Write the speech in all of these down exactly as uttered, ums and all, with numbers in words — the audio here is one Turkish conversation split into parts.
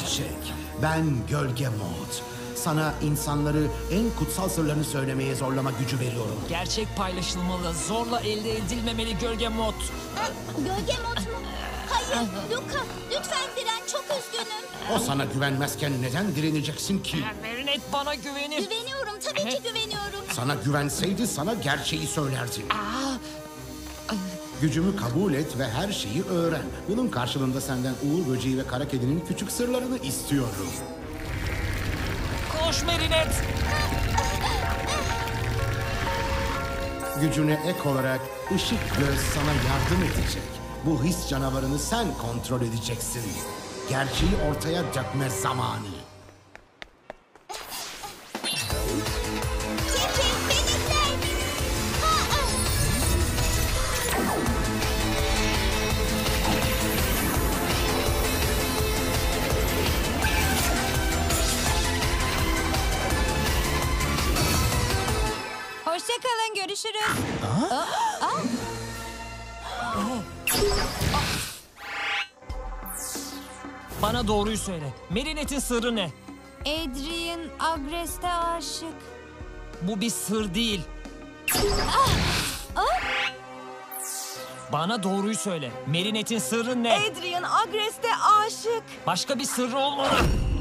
edecek. Ben Gölge Mod. Sana insanları en kutsal sırlarını söylemeye zorlama gücü veriyorum. Gerçek paylaşılmalı, zorla elde edilmemeli Gölge Mod. Gölge Mod mu? Hayır, Luka. Lütfen diren, çok üzgünüm. O sana güvenmezken neden direneceksin ki? Marinette bana güvenir. Güveniyorum, tabii ki güveniyorum. Sana güvenseydi sana gerçeği söylerdi. Gücümü kabul et ve her şeyi öğren. Bunun karşılığında senden Uğur Böceği ve Kara Kedi'nin küçük sırlarını istiyorum. Koş Marinette. Gücüne ek olarak ışık göz sana yardım edecek. Bu his canavarını sen kontrol edeceksin. Gerçeği ortaya dökme zamanı. Çekil, benimle. Ha, ah. Hoşçakalın, görüşürüz. Bana doğruyu söyle. Marinette'in sırrı ne? Adrian Agrest'e aşık. Bu bir sır değil. Bana doğruyu söyle. Marinette'in sırrı ne? Adrian Agrest'e aşık. Başka bir sırrı olmalı.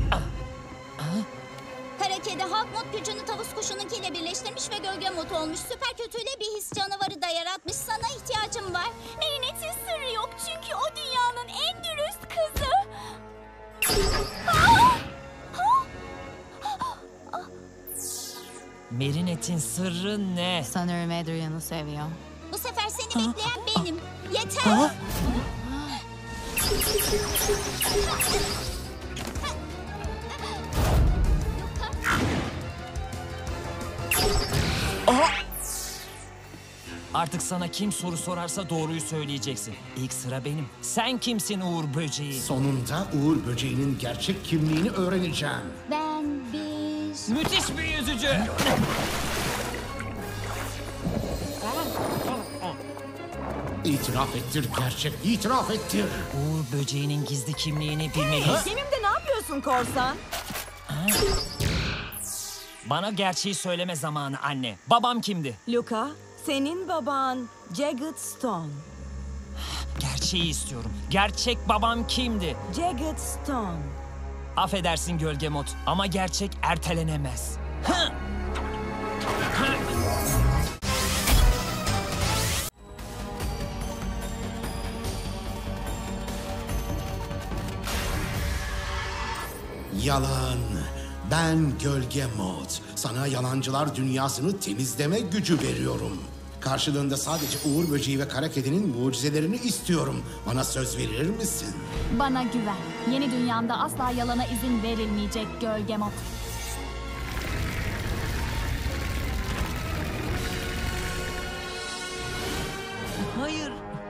Kara kedi halk mod gücünü tavus kuşununkiyle birleştirmiş ve gölge mod olmuş. Süper kötüyle bir his canavarı da yaratmış. Sana ihtiyacım var. Marinette'in sırrı yok çünkü o dünyanın en dürüst kızı. Marinette'in sırrı ne? Sanırım Adrian'ı seviyor. Bu sefer seni bekleyen benim. Yeter. Artık sana kim soru sorarsa doğruyu söyleyeceksin. İlk sıra benim. Sen kimsin Uğur Böceği? Sonunda Uğur Böceği'nin gerçek kimliğini öğreneceğim. Ben bir... Müthiş bir yüzücü. İtiraf ettir gerçek, itiraf ettir. Uğur Böceği'nin gizli kimliğini bilmeliyiz. Gemimde ne yapıyorsun korsan? Bana gerçeği söyleme zamanı anne. Babam kimdi? Luka, senin baban Jagged Stone. Gerçeği istiyorum. Gerçek babam kimdi? Jagged Stone. Affedersin Gölge Mod ama gerçek ertelenemez. Hı! Yalan. Ben Gölge Mod. Sana yalancılar dünyasını temizleme gücü veriyorum. Karşılığında sadece Uğur Böceği ve Kara Kedi'nin mucizelerini istiyorum. Bana söz verir misin? Bana güven. Yeni dünyamda asla yalana izin verilmeyecek Gölge Mod. Hayır.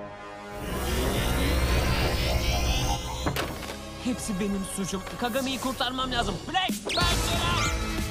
Hepsi benim suçum. Kagami'yi kurtarmam lazım. Black, ben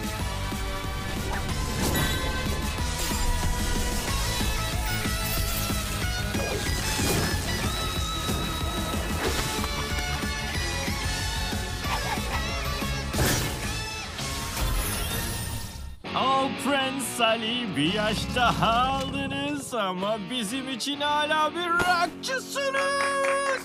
Oh Prince Ali, bir yaş daha aldınız ama bizim için hala bir rockçısınız.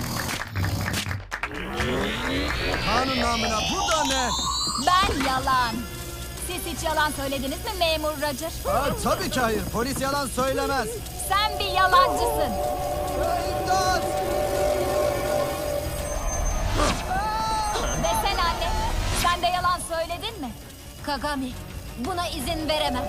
Kanun namına bu da ne? Ben yalan. Siz hiç yalan söylediniz mi memur Roger? Aa, tabii ki hayır. Polis yalan söylemez. Sen bir yalancısın. İmdat! Ve sen anne, sen de yalan söyledin mi? Kagami, buna izin veremem.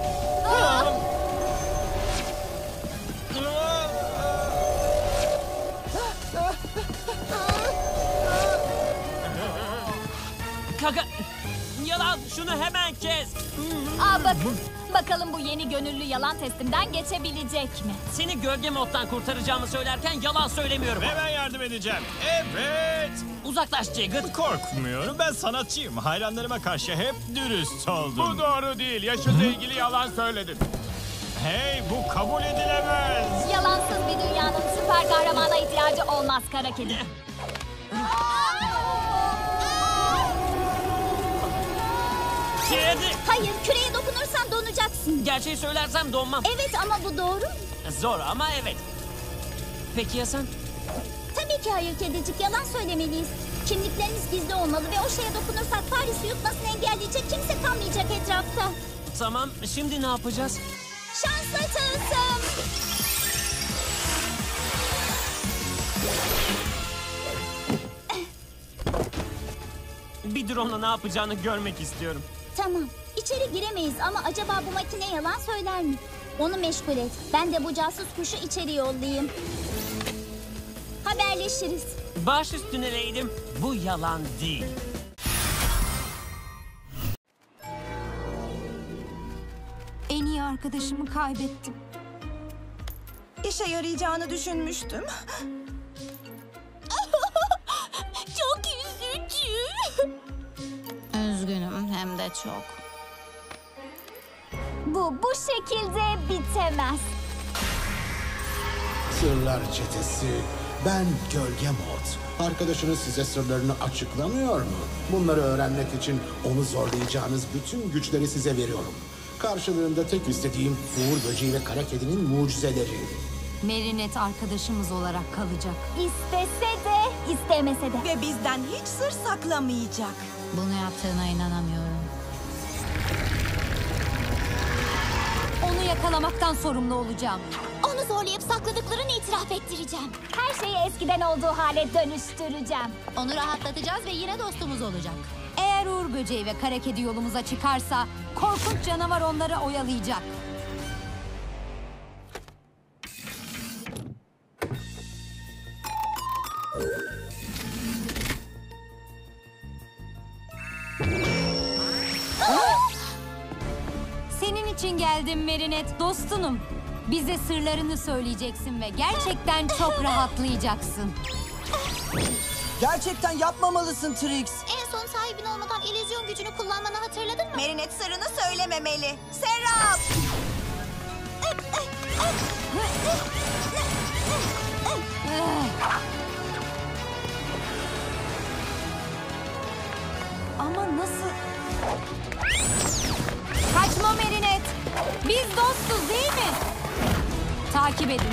Kaga... Yalan, şunu hemen kes. Aa bakın, bakalım bu yeni gönüllü yalan testimden geçebilecek mi? Seni Gölge Mod'dan kurtaracağımı söylerken yalan söylemiyorum. Ve ben yardım edeceğim. Evet. Uzaklaş Jagged. Korkmuyorum. Ben sanatçıyım. Hayranlarıma karşı hep dürüst oldum. Bu doğru değil. Yaşınla ilgili yalan söyledin. Hey, bu kabul edilemez. Yalansız bir dünyanın süper kahramana ihtiyacı olmaz kara kedi. Kedi! Hayır, küreye dokunursan donacaksın. Gerçeği söylersem donmam. Evet ama bu doğru mu? Zor ama evet. Peki ya sen? Tabii ki hayır kedicik, yalan söylemeliyiz. Kimliklerimiz gizli olmalı ve o şeye dokunursak Paris'i yutmasını engelleyecek kimse kalmayacak etrafta. Tamam, şimdi ne yapacağız? Şanslı tılsım. Bir drone'la ne yapacağını görmek istiyorum. Tamam, içeri giremeyiz ama acaba bu makine yalan söyler mi? Onu meşgul et. Ben de bu casus kuşu içeri yollayayım. Haberleşiriz. Baş üstüne Leydim. Bu yalan değil. En iyi arkadaşımı kaybettim. İşe yarayacağını düşünmüştüm. Çok üzücü. Üzgünüm hem de çok. Bu bu şekilde bitemez. Sırlar çetesi. Ben Gölge Mod. Arkadaşınız size sırlarını açıklamıyor mu? Bunları öğrenmek için onu zorlayacağınız bütün güçleri size veriyorum. Karşılığında tek istediğim Uğur Böceği ve Kara Kedi'nin mucizeleri. Merinet arkadaşımız olarak kalacak. İstese de istemese de. Ve bizden hiç sır saklamayacak. Bunu yaptığına inanamıyorum. Onu yakalamaktan sorumlu olacağım. Onu zorlayıp sakladıklarını itiraf ettireceğim. Her şeyi eskiden olduğu hale dönüştüreceğim. Onu rahatlatacağız ve yine dostumuz olacak. Eğer Uğur Böceği ve Kara Kedi yolumuza çıkarsa korkunç canavar onları oyalayacak. Senin için geldim Merinet, dostunum. Bize sırlarını söyleyeceksin ve gerçekten çok rahatlayacaksın. Gerçekten yapmamalısın Trix. En son sahibin olmadan illüzyon gücünü kullanmanı hatırladın mı? Merinet sırrını söylememeli. Serap! Ama nasıl? Kaçma Merinet. Biz dostuz değil mi? Takip edin.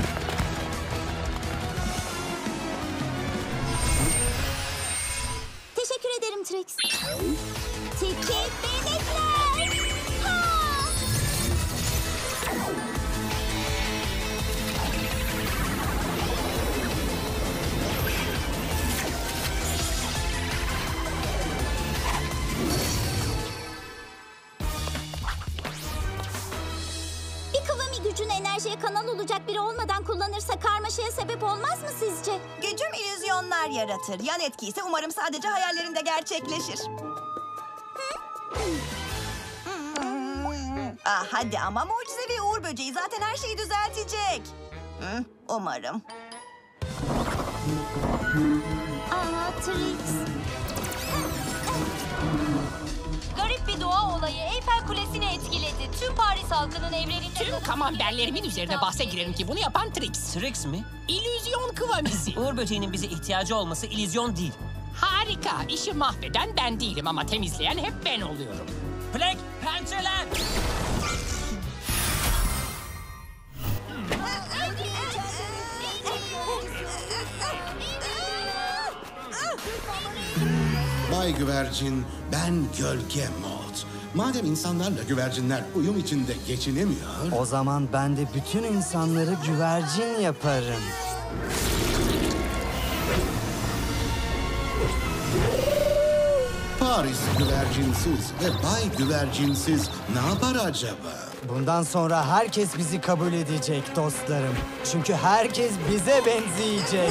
Teşekkür ederim Trix. Tiki benekler. Ha! Bir Kıvami gücünü enerjiye kanal olacak biri olmadan kullanırsa karmaşaya sebep olmaz mı sizce? Gücüm illüzyonlar yaratır. Yan etki ise umarım sadece hayallerinde gerçekleşir. Ah, hadi ama mucizevi Uğur Böceği zaten her şeyi düzeltecek. Hı, umarım. Aa Trix. Garip bir doğa olayı Eyfel Kulesi'ni etkiledi. Tüm Paris halkının evlerinde... Tüm kamamberlerimin üzerine bahse girerim ki bunu yapan Trix. Trix mi? İllüzyon kıvamisi. Uğur Böceği'nin bize ihtiyacı olması illüzyon değil. Harika. İşi mahveden ben değilim ama temizleyen hep ben oluyorum. Plek, pençeler! Bay Güvercin, ben Gölge Mod. Madem insanlarla güvercinler uyum içinde geçinemiyor... O zaman ben de bütün insanları güvercin yaparım. Paris güvercinsiz ve Bay Güvercinsiz ne yapar acaba? Bundan sonra herkes bizi kabul edecek dostlarım. Çünkü herkes bize benzeyecek.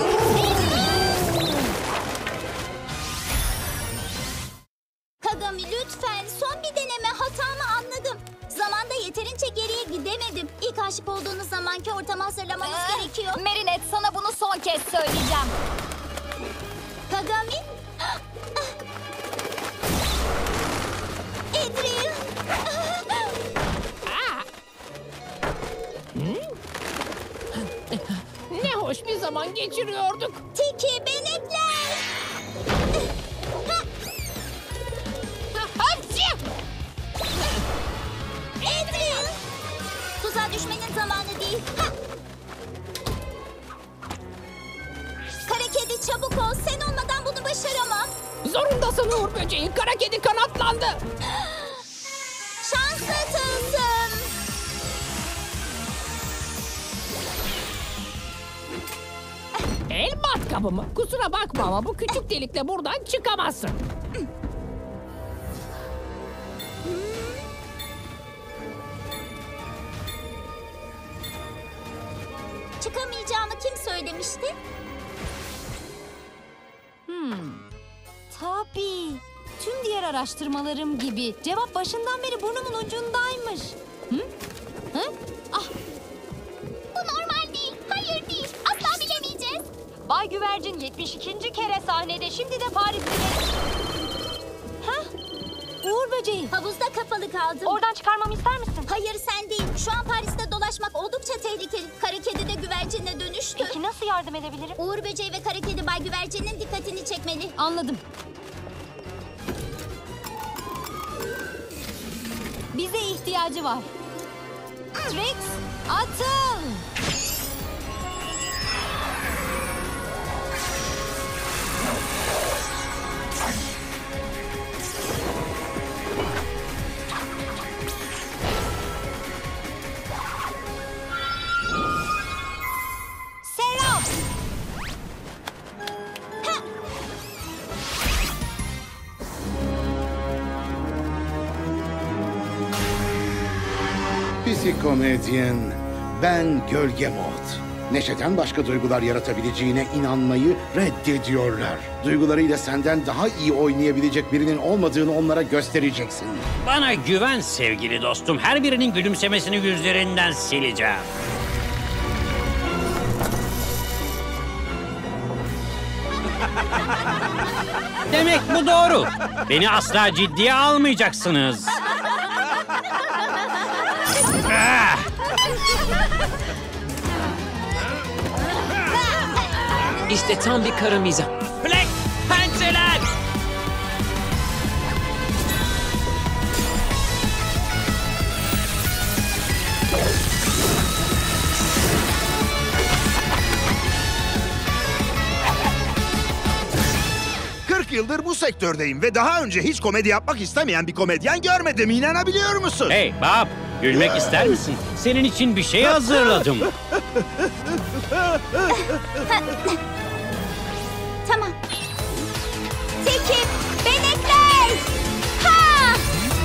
Kagami lütfen son bir deneme, hatamı anladım. Zamanda yeterince geriye gidemedim. İlk aşık olduğunuz zamanki ortamı hazırlamamız gerekiyor. Merinet, sana bunu son kez söyleyeceğim. Kagami? Adrian? Ne hoş bir zaman geçiriyorduk. Tiki benekler! Hadi! tuzağa düşmenin zamanı değil. Ha! Kara kedi çabuk ol. Sen olmadan bunu başaramam. Zorundasın Uğur Böceği. Kara kedi kanatlandı. Şanslı tılsım. El matkabı mı? Kusura bakma ama bu küçük delikle buradan çıkamazsın. Çıkamayacağımı kim söylemişti? Tabii. Tüm diğer araştırmalarım gibi. Cevap başından beri burnumun ucundaymış. Hı? Hı? Ah, Bu normal değil. Hayır değil. Asla bilemeyeceğiz. Bay Güvercin yetmiş ikinci kere sahnede. Şimdi de Paris'te. Hah? Uğur Böceği. Havuzda kapalı kaldım. Oradan çıkarmamı ister misin? Hayır sen değil. Şu an Paris'te dolaşmak oldukça tehlikeli. Kara kedi de güvercinle dönüştü. Peki nasıl yardım edebilirim? Uğur Böceği ve Kara Kedi Bay Güvercin'in dikkatini çekmeli. Anladım. Bize ihtiyacı var. Trix, atıl! Serap! Psikomedyen, ben Gölge Mod. Neşeden başka duygular yaratabileceğine inanmayı reddediyorlar. Duygularıyla senden daha iyi oynayabilecek birinin olmadığını onlara göstereceksin. Bana güven sevgili dostum. Her birinin gülümsemesini yüzlerinden sileceğim. Demek bu doğru. Beni asla ciddiye almayacaksınız. Ah! İşte tam bir kara mizah. Black pençeler! kırk yıldır bu sektördeyim ve daha önce hiç komedi yapmak istemeyen bir komedyen görmedim. İnanabiliyor musun? Hey Bob, gülmek ister misin? Senin için bir şey hazırladım. Tamam. Tekip, benekler! Ha!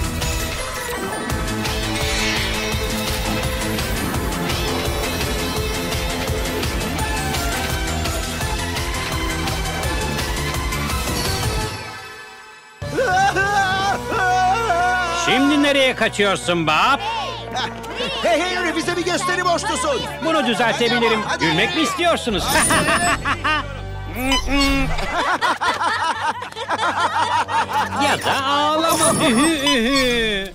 Şimdi nereye kaçıyorsun Bob? Hey Henry, bize bir gösteri borçlusun. Bunu düzeltebilirim. Hadi. Gülmek mi istiyorsunuz? Ya da ağlama. Ühü, ühü.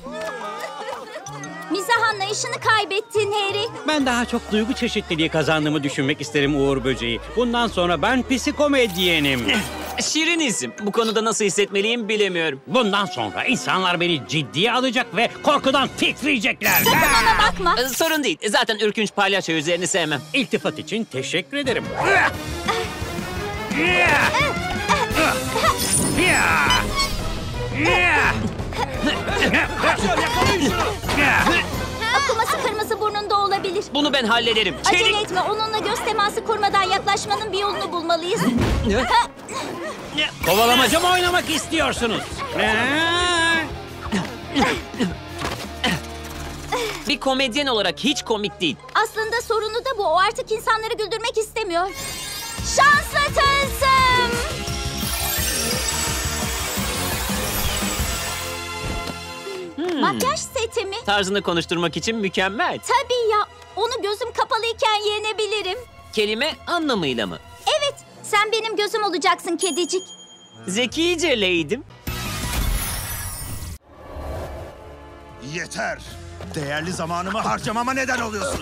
Mizah anlayışını kaybettin Harry. Ben daha çok duygu çeşitliliği kazandığımı düşünmek isterim Uğur Böceği. Bundan sonra ben psikomedyenim. Şirin isim. Bu konuda nasıl hissetmeliyim bilemiyorum. Bundan sonra insanlar beni ciddiye alacak ve korkudan titriyecekler. Sakın ona bakma. Ee, sorun değil. Zaten ürkünç palyaço yüzlerini sevmem. İltifat için teşekkür ederim. Akuması kırmızı burnunda olabilir. Bunu ben hallederim. Acele Çelik. etme. Onunla göz teması kurmadan yaklaşmanın bir yolunu bulmalıyız. Kovalamaca mı oynamak istiyorsunuz? Bir komedyen olarak hiç komik değil. Aslında sorunu da bu. O artık insanları güldürmek istemiyor. Şanslı tılsım! Hmm. Makyaj seti mi? Tarzını konuşturmak için mükemmel. Tabii ya. Onu gözüm kapalıyken yenebilirim. Kelime anlamıyla mı? Evet. Sen benim gözüm olacaksın kedicik. Zekice leydim. Yeter. Değerli zamanımı harcamama neden oluyorsun.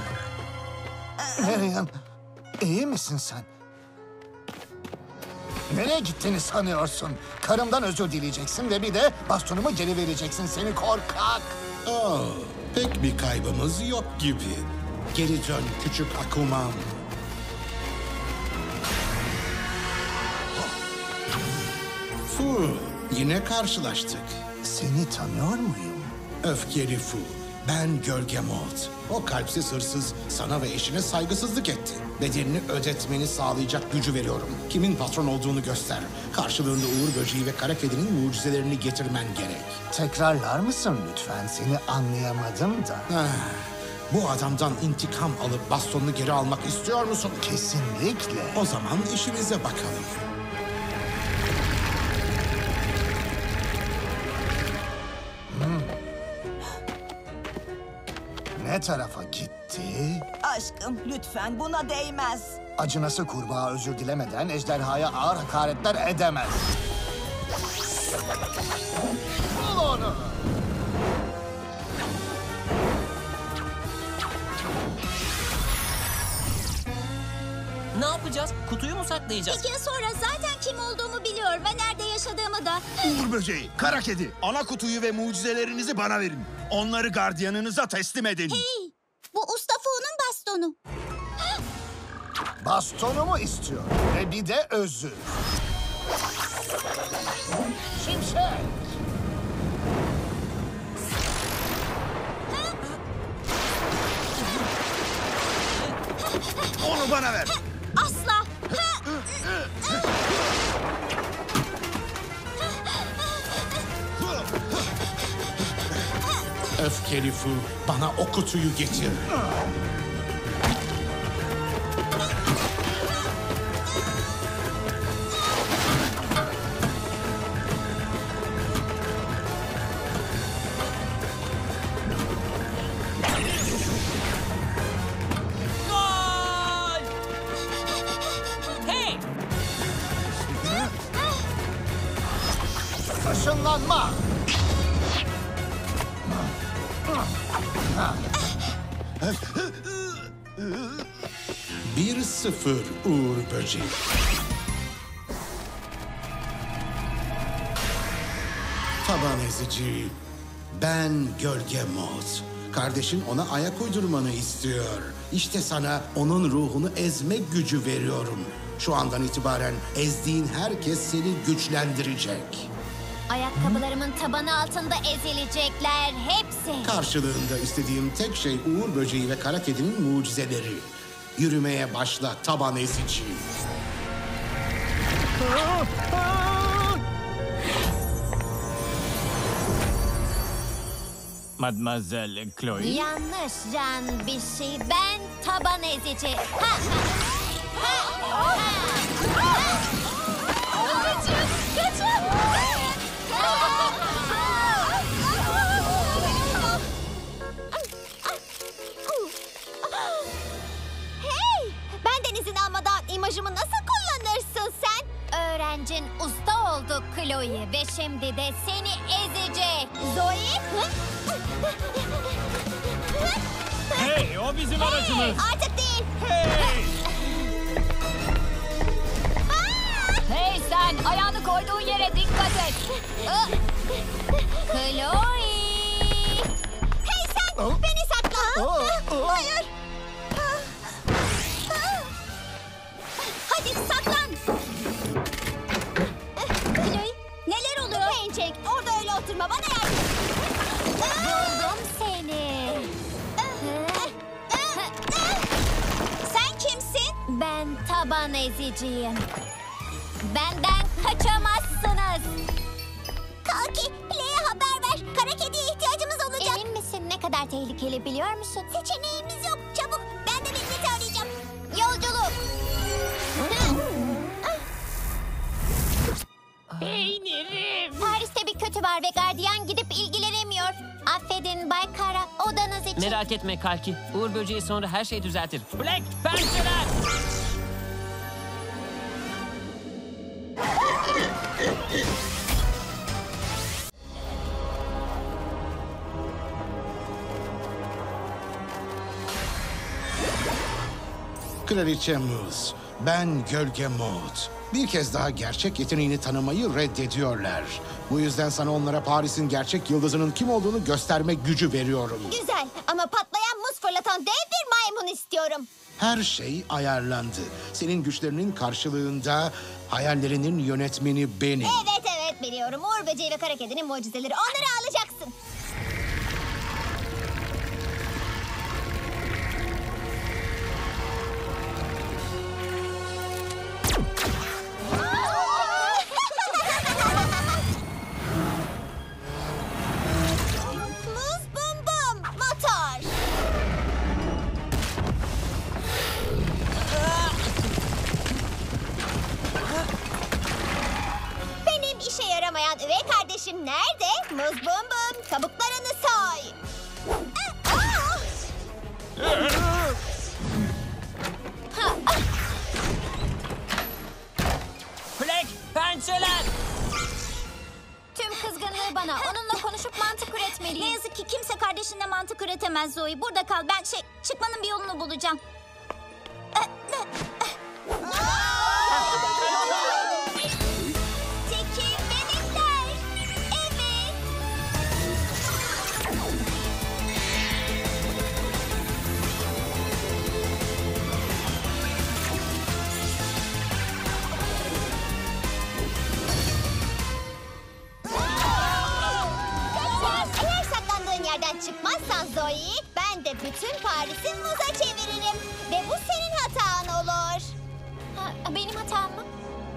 Marian, iyi misin sen? Nereye gittiğini sanıyorsun? Karımdan özür dileyeceksin ve bir de bastonumu geri vereceksin seni korkak. Oh, pek bir kaybımız yok gibi. Geri dön küçük Akuman. Fu, yine karşılaştık. Seni tanıyor muyum? Öfkeli Fu, ben Gölge Mod. O kalpsiz hırsız sana ve eşine saygısızlık etti. Bedelini ödetmeni sağlayacak gücü veriyorum. Kimin patron olduğunu göster. Karşılığında Uğur Böceği ve Kara Kedi'nin mucizelerini getirmen gerek. Tekrarlar mısın lütfen? Seni anlayamadım da. Ah, bu adamdan intikam alıp bastonunu geri almak istiyor musun? Kesinlikle. O zaman işimize bakalım. Hmm. Ne tarafa gitti? Aşkım lütfen buna değmez. Acınası kurbağa özür dilemeden ejderhaya ağır hakaretler edemez. Bul onu! Ne yapacağız? Kutuyu mu saklayacağız? İki yıl sonra zaten kim olduğumu biliyor ve nerede yaşadığımı da. Uğur Böceği, Kara Kedi, ana kutuyu ve mucizelerinizi bana verin. Onları gardiyanınıza teslim edin. Hey, bu Usta Fu'nun bastonu. Bastonumu istiyor ve bir de özür. Şimşek! Onu bana ver. Asla. Öfkeli Fu, bana o kutuyu getir. Gol! Hey! Işınlanma! Bir sıfır Uğur Böceği. Taban ezici, ben Gölge Mod. Kardeşin ona ayak uydurmanı istiyor. İşte sana onun ruhunu ezme gücü veriyorum. Şu andan itibaren ezdiğin herkes seni güçlendirecek. Ayakkabılarımın tabanı altında ezilecekler hepsi. Karşılığında istediğim tek şey Uğur Böceği ve Kara Kedi'nin mucizeleri. Yürümeye başla taban ezici. Mademoiselle Chloe. Yanlış can bir şey. Ben taban ezici. Ha! Ha! Ha! Ha! Kaçın! Kaçın! Hey! Benden izin almadan imajımı nasıl kullanırsın sen? Öğrencin usta oldu Chloe ve şimdi de seni ezecek. Zoe? Hey, o bizim aracımız. Artık değil. Hey! Hey sen ayağını koyduğun yere dikkat et. Chloe! Hey sen! Beni sakla! Hayır! Hadi saklan! Chloe, neler oluyor? Tüfeğin çek. Orada öyle oturma. Bana yardım. Buldum seni. Sen kimsin? Ben taban eziciyim. Benden kaçamazsınız. Kalki, Play'e haber ver. Kara Kedi'ye ihtiyacımız olacak. Emin misin ne kadar tehlikeli biliyor musun? Seçeneğimiz yok. Çabuk, ben de Mignet'i arayacağım. Yolculuk. Peynirim. Paris'te bir kötü var ve gardiyan gidip ilgilenemiyor. Affedin Bay Kara, odanız için. Merak etme Kalki. Uğur Böceği sonra her şeyi düzeltir. Black Panther'lar! Kraliçe Muz, ben Gölge Mod. Bir kez daha gerçek yeteneğini tanımayı reddediyorlar. Bu yüzden sana onlara Paris'in gerçek yıldızının kim olduğunu gösterme gücü veriyorum. Güzel ama patlayan muz fırlatan dev bir maymun istiyorum. Her şey ayarlandı. Senin güçlerinin karşılığında hayallerinin yönetmeni benim. Evet evet biliyorum. Uğur böceği ve kara kedinin mucizeleri. Onları alacaksın. Muz bum bum motor. Benim işe yaramayan üvey kardeşim nerede? Muz bum bum kabuklarını soy. Fleck, pençeler! Tüm kızgınlığı bana. Onunla konuşup mantık üretmeliyim. Ne yazık ki kimse kardeşinle mantık üretemez Zoe. Burada kal. Ben şey çıkmanın bir yolunu bulacağım. Tekin benekler. Evet. Eğer saklandığın yerden çıkmazsan Zoe, ben de bütün Paris'i muza çeviririm. Ve bu senin hatan olur. Ha, benim hatam mı?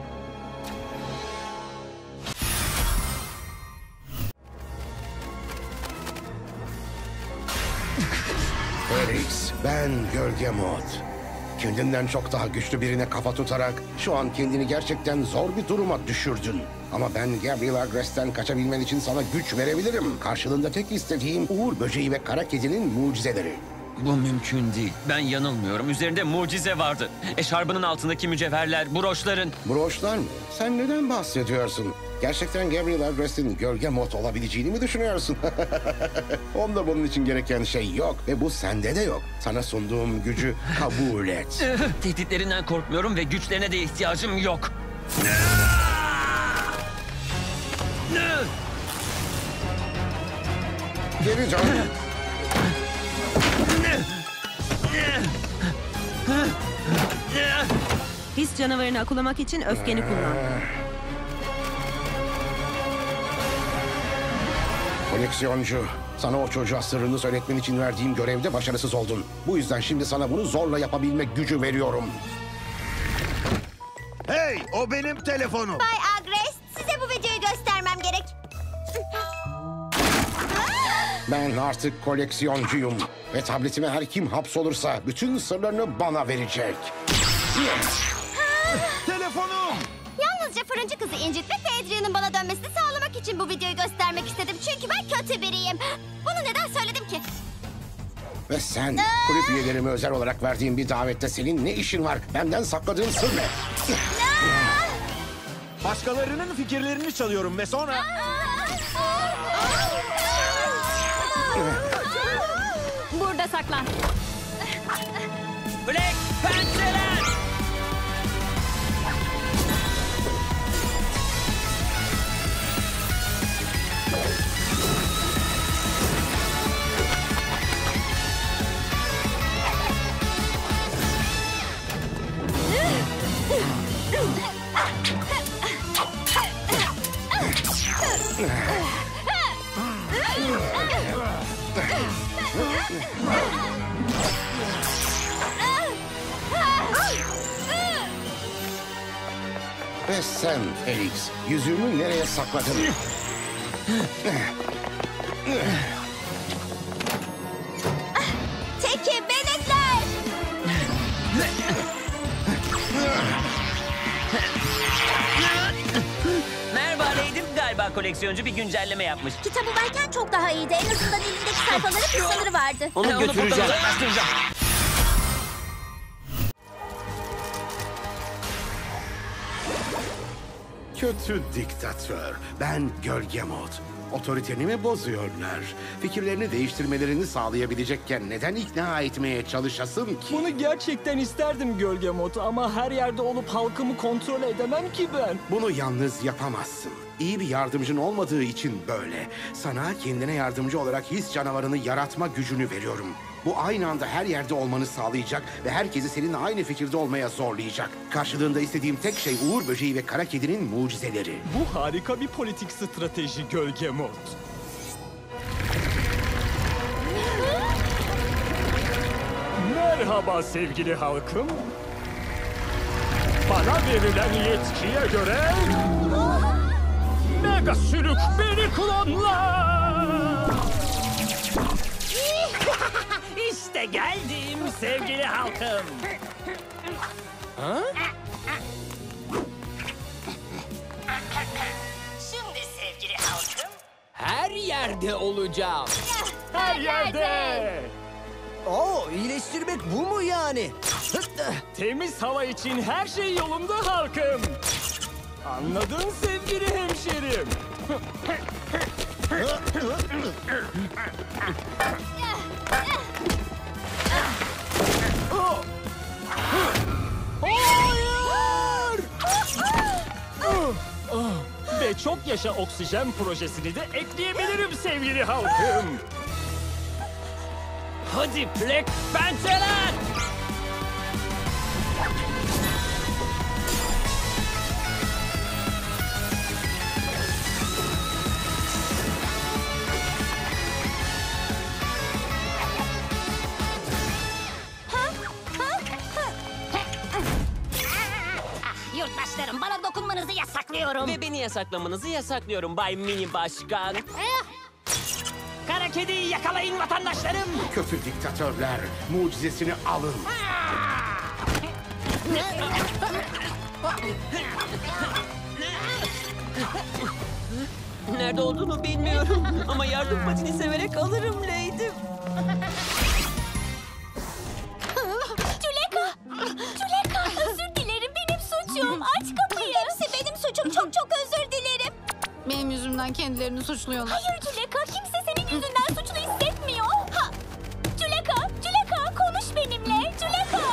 Felix, ben Gölge Mod. Kendinden çok daha güçlü birine kafa tutarak şu an kendini gerçekten zor bir duruma düşürdün. Ama ben Gabriel Agrest'ten kaçabilmen için sana güç verebilirim. Karşılığında tek istediğim Uğur böceği ve kara kedinin mucizeleri. Bu mümkün değil. Ben yanılmıyorum. Üzerinde mucize vardı. Eşarbının altındaki mücevherler, broşların... Broşlar mı? Sen neden bahsediyorsun? Gerçekten Gabriel Agrest'in Gölge Mod olabileceğini mi düşünüyorsun? Onda bunun için gereken şey yok ve bu sende de yok. Sana sunduğum gücü kabul et. Tehditlerinden korkmuyorum ve güçlerine de ihtiyacım yok. Geri dön. His canavarını akulamak için öfkeni kullan. Koleksiyoncu, sana o çocuğa sırrını söyletmen için verdiğim görevde başarısız oldun. Bu yüzden şimdi sana bunu zorla yapabilme gücü veriyorum. Hey, o benim telefonum. Bay Agrest, size bu videoyu göstermem gerek. Ben artık koleksiyoncuyum. Ve tabletime her kim hapsolursa bütün sırlarını bana verecek. Telefonum! Yalnızca fırıncı kızı incitmek ve Adrian'ın bana dönmesini sağlamak için bu videoyu göstermek istedim. Çünkü ben kötü biriyim. Bunu neden söyledim ki? Ve sen, kulüp üyelerime özel olarak verdiğim bir davette senin ne işin var? Benden sakladığın sır ne? Başkalarının fikirlerini çalıyorum ve sonra... Burada saklan. Fleck, pençeler! Ve sen Felix, yüzüğümü nereye sakladın? Teki benekler! Merhaba Leydim. Galiba koleksiyoncu bir güncelleme yapmış. Kitabı varken çok daha iyiydi. En azından elindeki sayfaların bir sınırı vardı. Onu götüreceğim. Uzaklaştıracağım. Kötü diktatör. Ben Gölge Mod. Otoriteni mi bozuyorlar? Fikirlerini değiştirmelerini sağlayabilecekken neden ikna etmeye çalışasın ki? Bunu gerçekten isterdim Gölge Mod ama her yerde olup halkımı kontrol edemem ki ben. Bunu yalnız yapamazsın. İyi bir yardımcın olmadığı için böyle. Sana kendine yardımcı olarak his canavarını yaratma gücünü veriyorum. Bu aynı anda her yerde olmanı sağlayacak ve herkesi seninle aynı fikirde olmaya zorlayacak. Karşılığında istediğim tek şey Uğur Böceği ve Kara Kedi'nin mucizeleri. Bu harika bir politik strateji Gölge Mod. Merhaba sevgili halkım. Bana verilen yetkiye göre... Mega sülük beni klonla! İşte geldim sevgili halkım. Ha? Şimdi sevgili halkım. Her yerde olacağım. Her yerde! Oo, iyileştirmek bu mu yani? Temiz hava için her şey yolunda halkım. Anladın sevgili hemşerim. Hayır! Ve çok yaşa oksijen projesini de ekleyebilirim sevgili halkım. Hadi Black Panther'ler! Yurttaşlarım, bana dokunmanızı yasaklıyorum. Ve beni yasaklamanızı yasaklıyorum Bay Mini Başkan. Kara kediyi yakalayın vatandaşlarım. Kötü diktatörler, mucizesini alın. Nerede olduğunu bilmiyorum ama yardım patini severek alırım Leydim. Cüleka! Cüleka! Özür dilerim, benim suçum. Aç kapıyı. Hepsi benim suçum. Çok çok özür dilerim. Benim yüzümden kendilerini suçluyorlar. Hayır Cüleka, kimse senin yüzünden suçlu hissetmiyor. Ha! Cüleka! Cüleka! Konuş benimle! Cüleka!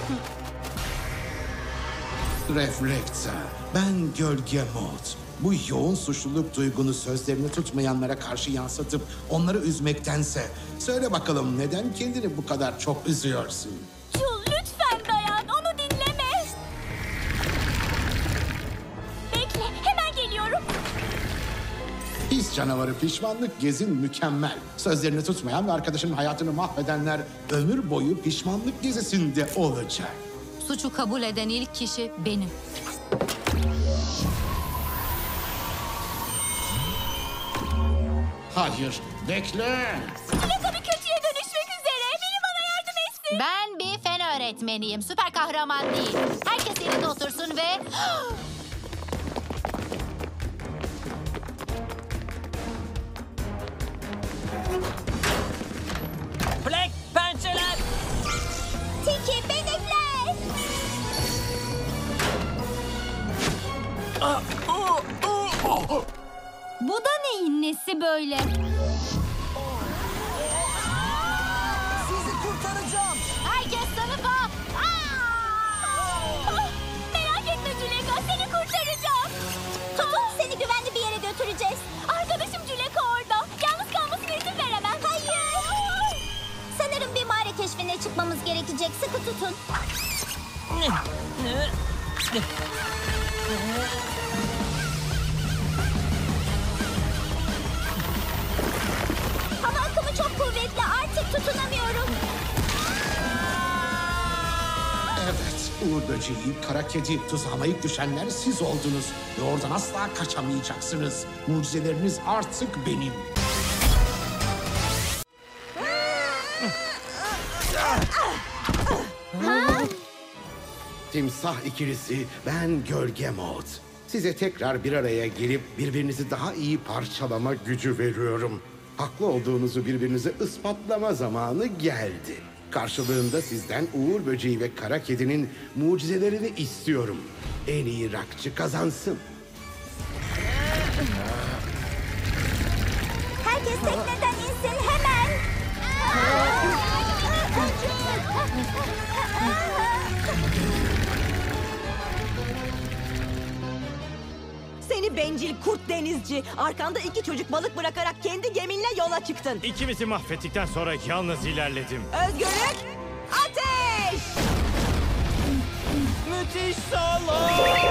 Reflekta, ben Gölge Mod. Bu yoğun suçluluk duygunu sözlerini tutmayanlara karşı yansıtıp onları üzmektense... Söyle bakalım neden kendini bu kadar çok üzüyorsun? Jul, lütfen dayan, onu dinleme. Bekle, hemen geliyorum. His canavarı pişmanlık gezin mükemmel. Sözlerini tutmayan ve arkadaşının hayatını mahvedenler ömür boyu pişmanlık gezisinde olacak. Suçu kabul eden ilk kişi benim. Hayır, bekle. Cüleka bir kötüye dönüşmek üzere. Biri bana yardım etsin. Ben bir fen öğretmeniyim. Süper kahraman değil. Herkes yerinde otursun ve... Black Panther'ler! Tiki, benekler. Bu da neyin nesi böyle? Sizi kurtaracağım. Herkes sınıfa. Merak etme Cüleka, seni kurtaracağım. Tutun, seni güvenli bir yere götüreceğiz. Arkadaşım Cüleka orada. Yalnız kalmasına izin veremem. Hayır. Sanırım bir mağara keşfine çıkmamız gerekecek. Sıkı tutun. Hava akımı çok kuvvetli. Artık tutunamıyorum. Evet, Uğur Böceği, Kara Kedi, tuzağıma ilk düşenler siz oldunuz. Ve oradan asla kaçamayacaksınız. Mucizeleriniz artık benim. Timsah ikilisi, ben Gölge Mod. Size tekrar bir araya gelip birbirinizi daha iyi parçalama gücü veriyorum. Haklı olduğunuzu birbirinize ispatlama zamanı geldi. Karşılığında sizden Uğur Böceği ve Kara Kedi'nin mucizelerini istiyorum. En iyi rakçı kazansın. Tekneden insin hemen. Seni bencil kurt denizci. Arkanda iki çocuk balık bırakarak kendi geminle yola çıktın. İkimizi mahvettikten sonra yalnız ilerledim. Özgürlük, ateş! Müthiş sağlam!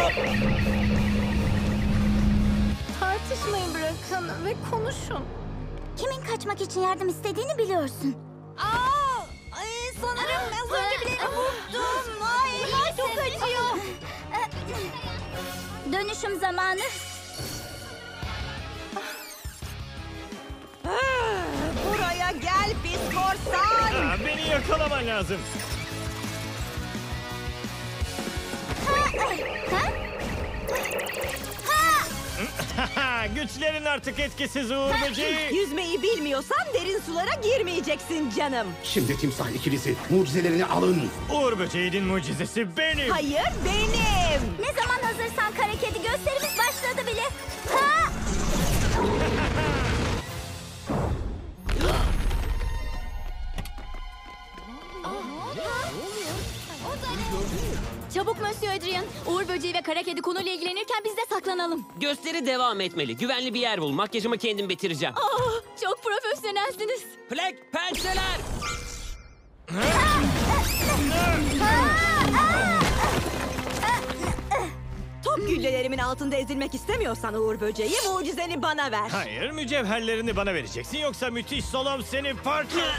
Tartışmayı bırakın ve konuşun. Kimin kaçmak için yardım istediğini biliyorsun. Aa, ay, sanırım az önce birileri vurdum. Ay, ay çok acıyor. Dönüşüm zamanı. Buraya gel pis korsan! Aa, beni yakalaman lazım. Güçlerin artık etkisiz Uğur Böceği. Yüzmeyi bilmiyorsan derin sulara girmeyeceksin canım. Şimdi timsah ikilisi mucizelerini alın. Uğur Böceği'nin mucizesi benim. Hayır benim. Ne zaman hazırsan kara kedi, gösterimiz başladı bile. Ha! Çabuk Monsieur Adrien. Uğur böceği ve kara kedi konuyla ilgilenirken biz de saklanalım. Gösteri devam etmeli. Güvenli bir yer bul. Makyajımı kendim bitireceğim. Aa, çok profesyonelsiniz. Plek, pençeler! Top güllelerimin altında ezilmek istemiyorsan Uğur böceği mucizeni bana ver. Hayır, mücevherlerini bana vereceksin yoksa müthiş solom seni parçalar.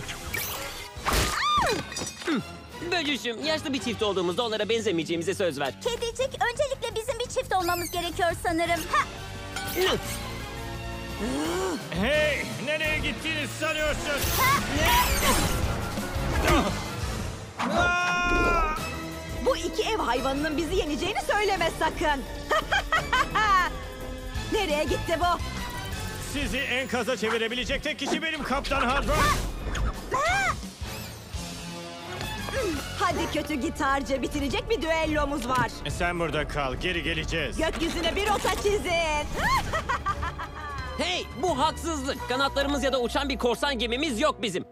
Böcüşüm, yaşlı bir çift olduğumuzda onlara benzemeyeceğimize söz ver. Kedicik, öncelikle bizim bir çift olmamız gerekiyor sanırım. Ha! Hey, nereye gittiğini sanıyorsun? Bu iki ev hayvanının bizi yeneceğini söyleme sakın. Nereye gitti bu? Sizi enkaza çevirebilecek tek kişi benim Kaptan Hardrock. Hadi kötü gitarcı, bitirecek bir düellomuz var. Sen burada kal, geri geleceğiz. Gökyüzüne bir rota çizin. Hey, bu haksızlık. Kanatlarımız ya da uçan bir korsan gemimiz yok bizim.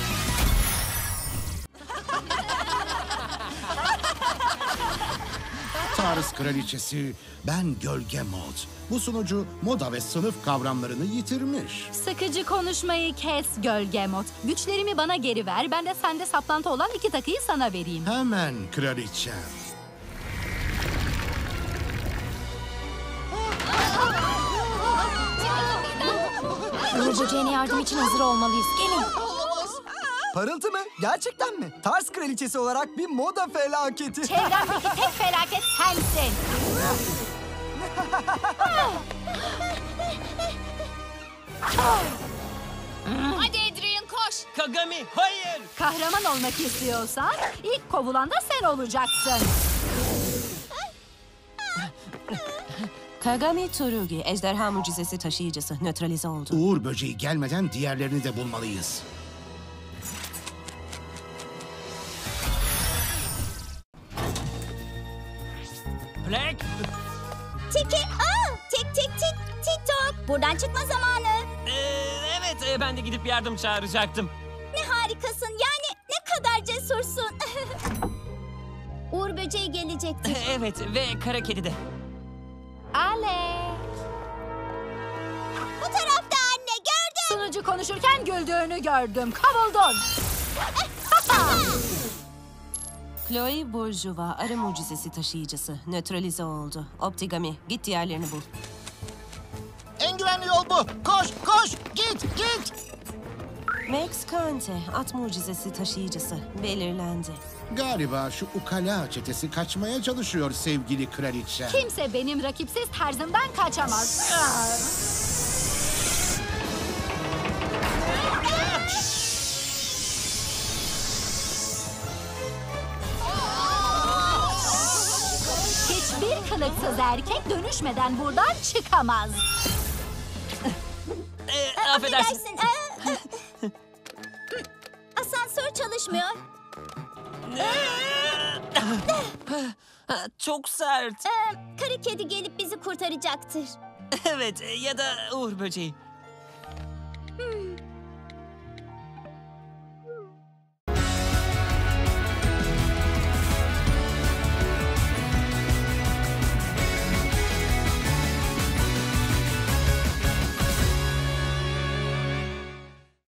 Tarz Kraliçesi, ben Gölge Mod. Bu sunucu moda ve sınıf kavramlarını yitirmiş. Sıkıcı konuşmayı kes Gölge Mod. Güçlerimi bana geri ver. Ben de sende saplantı olan iki takıyı sana vereyim. Hemen kraliçem. Uğur böceğine yardım için hazır olmalıyız. Gelin. Parıltı mı? Gerçekten mi? Tarz kraliçesi olarak bir moda felaketi. Çevremdeki tek felaket sensin. Hadi Adrien koş. Kagami, hayır. Kahraman olmak istiyorsan ilk kovulan da sen olacaksın. Kagami Tsurugi, ejderha mucizesi taşıyıcısı, nötralize oldu. Uğur böceği gelmeden diğerlerini de bulmalıyız. Plek! Tiki, aa, tik tik tik, tik tok. Buradan çıkma zamanı. Ee, evet, e, ben de gidip yardım çağıracaktım. Ne harikasın, yani ne kadar cesursun. Uğur böceği gelecektir. Evet, ve kara kedi de. Ale. Bu tarafta anne, gördüm. Sunucu konuşurken güldüğünü gördüm. Kavuldun. Chloe Bourgeois, arı mucizesi taşıyıcısı, nötralize oldu. Optigami, git diğerlerini bul. En güvenli yol bu. Koş, koş, git, git. Max Kante, at mucizesi taşıyıcısı, belirlendi. Galiba şu ukala çetesi kaçmaya çalışıyor sevgili kraliçem. Kimse benim rakipsiz tarzımdan kaçamaz. Hiçbir kılıksız erkek dönüşmeden buradan çıkamaz. Ee, affedersin. Affedersin. Aa, Asansör çalışmıyor. Çok sert. Ee, kara kedi gelip bizi kurtaracaktır. Evet, ya da Uğur böceği.